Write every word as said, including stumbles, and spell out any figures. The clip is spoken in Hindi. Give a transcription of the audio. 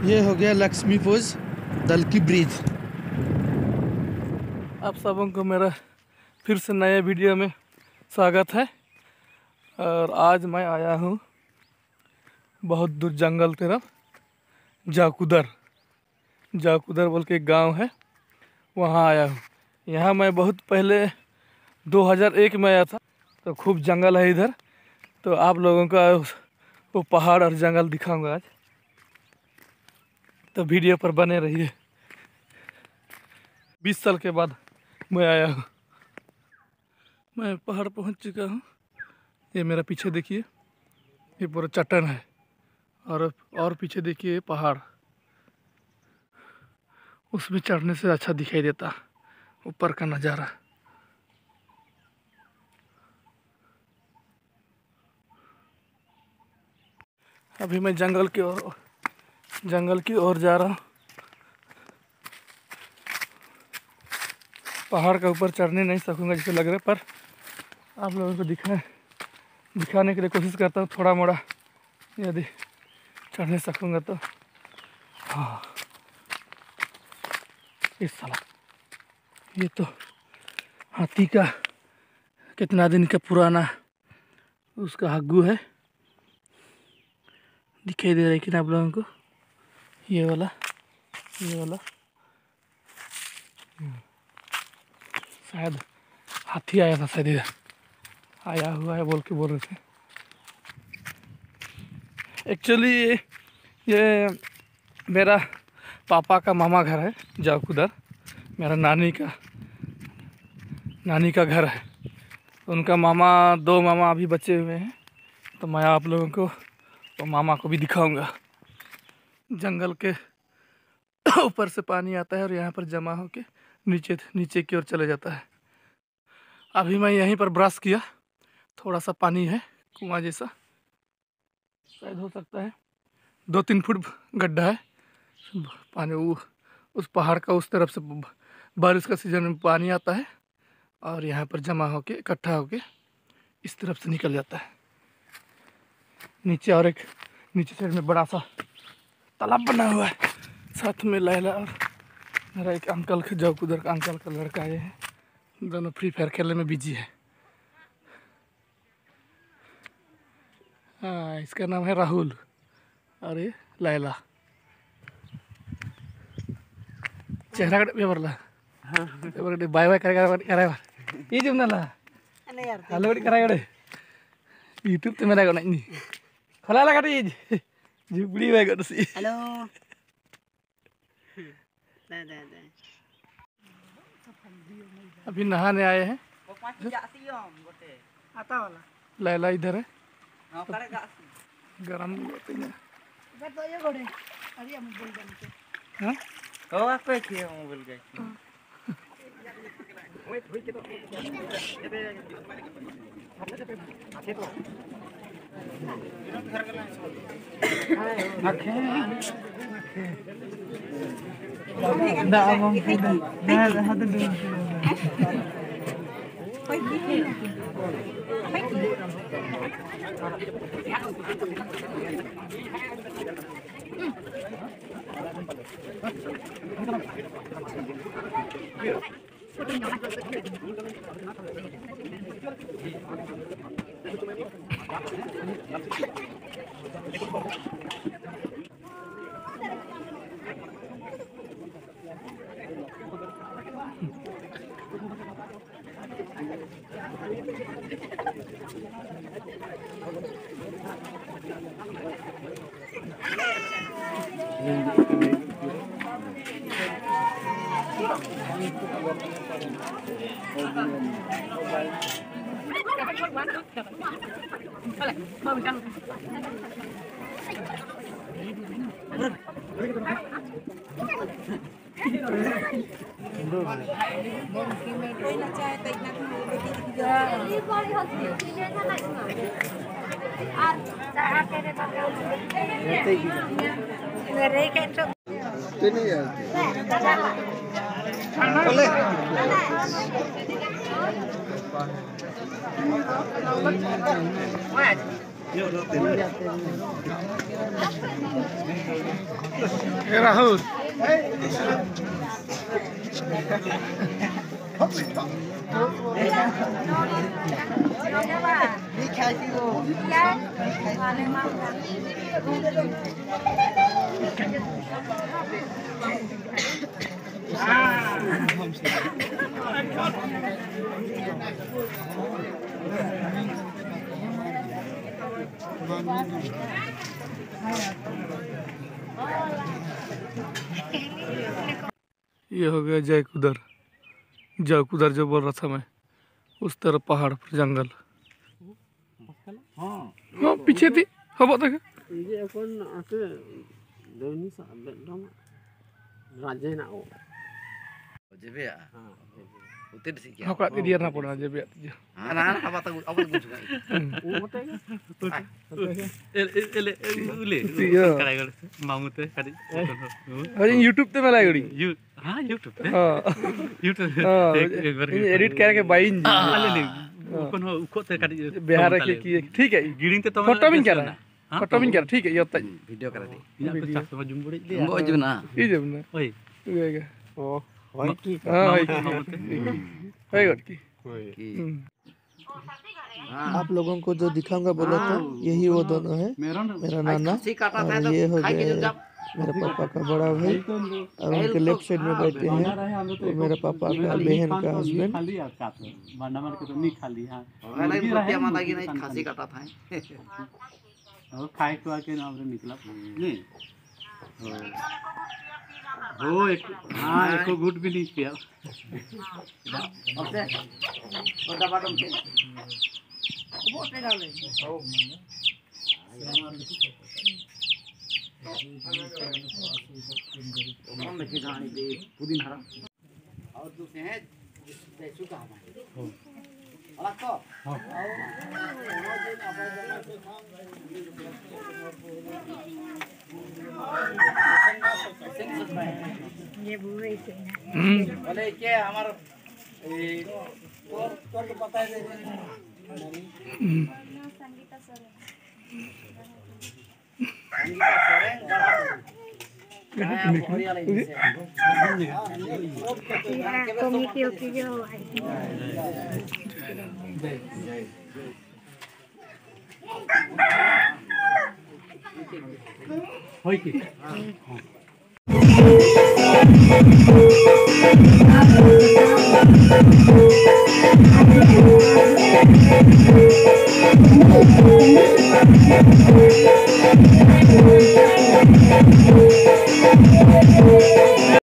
ये हो गया लक्ष्मीपुर दलकी ब्रिज। आप सबों को मेरा फिर से नए वीडियो में स्वागत है। और आज मैं आया हूँ बहुत दूर जंगल तरफ, जाकुदर जाकुदर बोल के एक गांव है, वहाँ आया हूँ। यहाँ मैं बहुत पहले दो हज़ार एक में आया था, तो खूब जंगल है इधर। तो आप लोगों का वो पहाड़ और जंगल दिखाऊंगा आज, तो वीडियो पर बने रहिए। बीस साल के बाद मैं आया हूँ। मैं पहाड़ पहुँच चुका हूँ। ये मेरा पीछे देखिए, ये पूरा चट्टान है, और और पीछे देखिए पहाड़, उसमें चढ़ने से अच्छा दिखाई देता ऊपर का नज़ारा। अभी मैं जंगल की ओर जंगल की ओर जा रहा हूँ। पहाड़ का ऊपर चढ़ने नहीं सकूंगा जैसे लग रहा है, पर आप लोगों को दिखा दिखाने के लिए कोशिश करता हूँ थोड़ा मोड़ा। यदि चढ़ने सकूंगा तो। हाँ, इस साला ये तो हाथी का कितना दिन का पुराना उसका हग्गू है, दिखाई दे रहा है कि ना आप लोगों को? ये वाला ये वाला शायद हाथी आया था, शायद इधर आया हुआ है बोल के बोल रहे थे। एक्चुअली ये, ये मेरा पापा का मामा घर है जाकुदर। मेरा नानी का नानी का घर है। उनका मामा, दो मामा अभी बचे हुए हैं, तो मैं आप लोगों को तो मामा को भी दिखाऊंगा। जंगल के ऊपर से पानी आता है और यहाँ पर जमा होके नीचे नीचे की ओर चले जाता है। अभी मैं यहीं पर ब्रश किया, थोड़ा सा पानी है, कुआं जैसा शायद हो सकता है, दो तीन फुट गड्ढा है पानी। वो उस पहाड़ का उस तरफ से बारिश का सीजन में पानी आता है और यहाँ पर जमा होके इकट्ठा होके इस तरफ से निकल जाता है नीचे। और एक नीचे साइड में बड़ा सा तालाब बना हुआ है। साथ में लैला और मेरा एक अंकल के जाकुदर का अंकल का लड़का ये है, दोनों फ्री फायर खेलने में बिजी है। हाँ, इसका नाम है राहुल और ये लैला। चेहरा कट पे बरला हां बरडे बाय बाय करे करे करे ये जम ना ला अने यार हेलो कट करे करे यूट्यूब ते मेरा गना नी खोला ला कटी झुपड़ी बाय गट सी हेलो दे दे दे। अभी नहाने आए हैं। आता वाला लैला इधर है। हां करे गासी गरम होते हैं इधर तो ये गोड़े अरे हम बोल जानते हां हो आप पे किए मोबाइल के ओए थोड़ी के तो आके तो आखे ना हम ना हाथ दे ए राहुल ये हो गया जयकुदर। जयकुदर जो बोल रहा था मैं, उस तरफ पहाड़ पर जंगल। हाँ पीछे थी हवा देखे Hoklat di dia na pernah jadi aja. Anak apa tahu apa tahu juga. ele ele Iya. kadang mau teh kadang Hari YouTube te malah gadi. you ha YouTube teh हाँ YouTube हाँ एक बार ये एडिट करके बाइन अले नहीं कौन हो उको तeh kadang बिहार के की ठीक है गिरिंग ते तो फोटो बिन कर रहा है फोटो बिन कर ठीक है ये तक Video kara di. ina ko cak sama jumbo dia Mbok aja na. ये जब ना oi ये क्या Oh, hoy ki. हाँ ये mau teh है गड की Ki. आप लोगों को जो दिखाऊंगा बोला था यही वो दोनों है मेरा नाना Khasi kata और tha to ये हो khai ke गए jap. मेरे पापा का बड़ा भाई और उनके लेफ्ट साइड में बैठे हैं वो मेरा पापा का बहन का हस्बैंड खाली काट बंडामर के तो नहीं खाली हां Kalau ini mata lagi naik khasi kata tha. और खाए खुआ के ना हमरे निकला नहीं हो एक हाँ एक गुड भी नहीं किया Oke. Udah padam ke. Mbok te dale. Orang lagi khaani de pudin hara. और दूसरे हैं जैसु का हमारे अलग तो ये बुरे से बोले क्या हमारा और तो पता है संगीता सोरेन संगीता सोरेन हरियाणा से कमिटी की जो होई की Thank you.